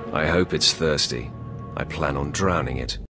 I hope it's thirsty. I plan on drowning it.